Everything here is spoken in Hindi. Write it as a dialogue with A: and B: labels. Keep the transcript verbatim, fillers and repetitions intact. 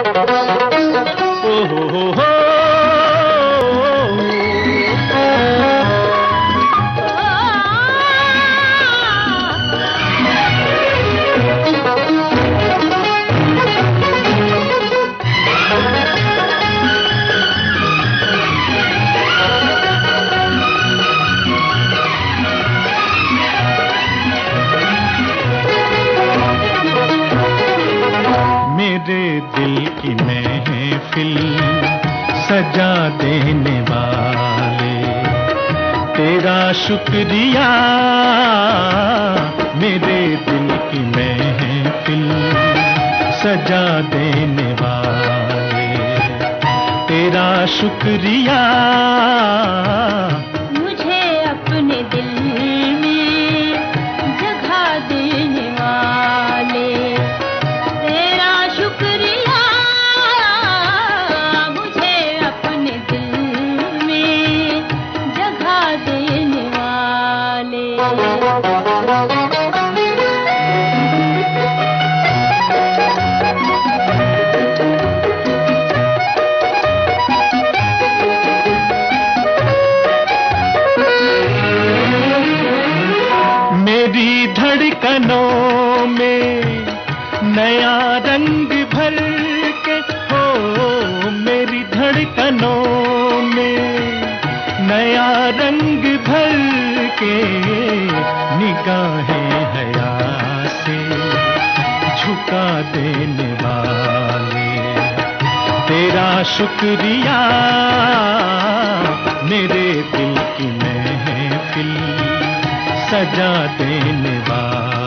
A: ओ हो हो हो। मेरे दिल की महफिल सजा देने वाले तेरा शुक्रिया। मेरे दिल की महफिल सजा देने वाले तेरा शुक्रिया।
B: मुझे अपने दिल में जगह देने वाले तेरा शुक्रिया। मुझे अपने दिल में जगह देने वाले।
A: मेरी धड़कनों में नया रंग भर के हो। मेरी धड़कनों में नया रंग भर के निगाहें हया से झुका देने वाले तेरा शुक्रिया। मेरे दिल की महफिल सजा देने वाले